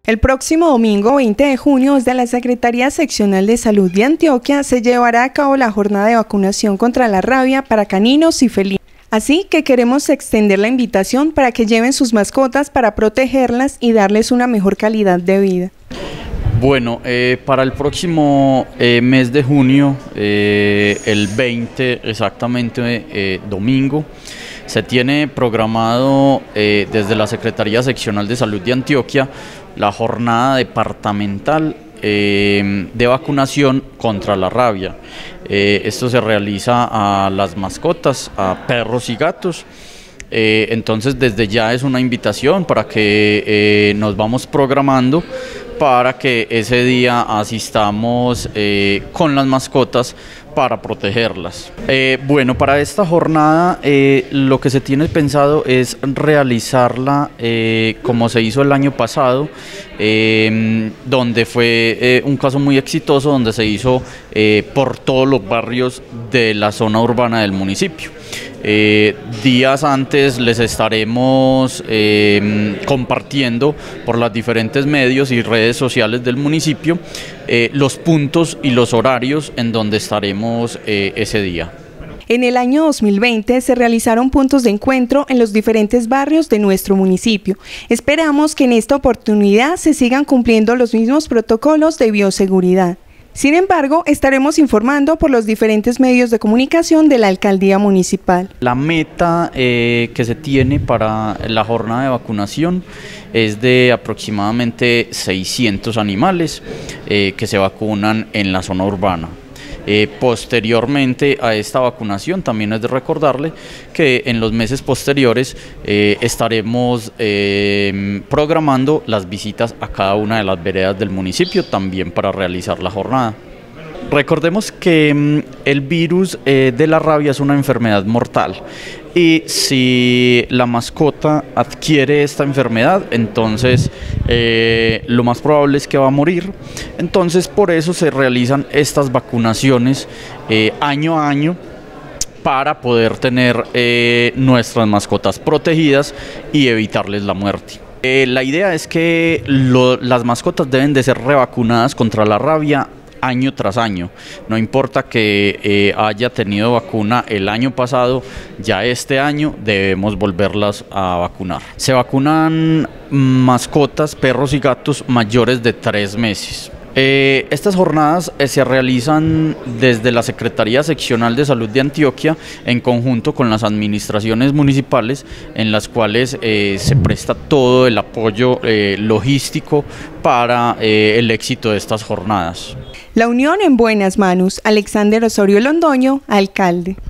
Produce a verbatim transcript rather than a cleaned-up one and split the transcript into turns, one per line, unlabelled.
El próximo domingo veinte de junio, desde la Secretaría Seccional de Salud de Antioquia, se llevará a cabo la jornada de vacunación contra la rabia para caninos y felinos. Así que queremos extender la invitación para que lleven sus mascotas para protegerlas y darles una mejor calidad de vida.
Bueno, eh, para el próximo eh, mes de junio, eh, el veinte exactamente, eh, domingo, se tiene programado eh, desde la Secretaría Seccional de Salud de Antioquia la jornada departamental eh, de vacunación contra la rabia. Eh, esto se realiza a las mascotas, a perros y gatos. Eh, entonces desde ya es una invitación para que eh, nos vamos programando para que ese día asistamos eh, con las mascotas para protegerlas. Eh, bueno, para esta jornada eh, lo que se tiene pensado es realizarla eh, como se hizo el año pasado, eh, donde fue eh, un caso muy exitoso, donde se hizo eh, por todos los barrios de la zona urbana del municipio. Eh, días antes les estaremos eh, compartiendo por los diferentes medios y redes sociales del municipio eh, los puntos y los horarios en donde estaremos eh, ese día.
En el año dos mil veinte se realizaron puntos de encuentro en los diferentes barrios de nuestro municipio. Esperamos que en esta oportunidad se sigan cumpliendo los mismos protocolos de bioseguridad. Sin embargo, estaremos informando por los diferentes medios de comunicación de la Alcaldía Municipal.
La meta eh, que se tiene para la jornada de vacunación es de aproximadamente seiscientos animales eh, que se vacunan en la zona urbana. Eh, posteriormente a esta vacunación, también es de recordarle que en los meses posteriores eh, estaremos eh, programando las visitas a cada una de las veredas del municipio también para realizar la jornada. Recordemos que mm, el virus eh, de la rabia es una enfermedad mortal y si la mascota adquiere esta enfermedad, entonces eh, lo más probable es que va a morir. Entonces por eso se realizan estas vacunaciones eh, año a año para poder tener eh, nuestras mascotas protegidas y evitarles la muerte. Eh, la idea es que lo, las mascotas deben de ser revacunadas contra la rabia año tras año, no importa que eh, haya tenido vacuna el año pasado, ya este año debemos volverlas a vacunar. Se vacunan mascotas, perros y gatos mayores de tres meses. Eh, estas jornadas eh, se realizan desde la Secretaría Seccional de Salud de Antioquia en conjunto con las administraciones municipales, en las cuales eh, se presta todo el apoyo eh, logístico para eh, el éxito de estas jornadas.
La unión en buenas manos. Alexander Osorio Londoño, alcalde.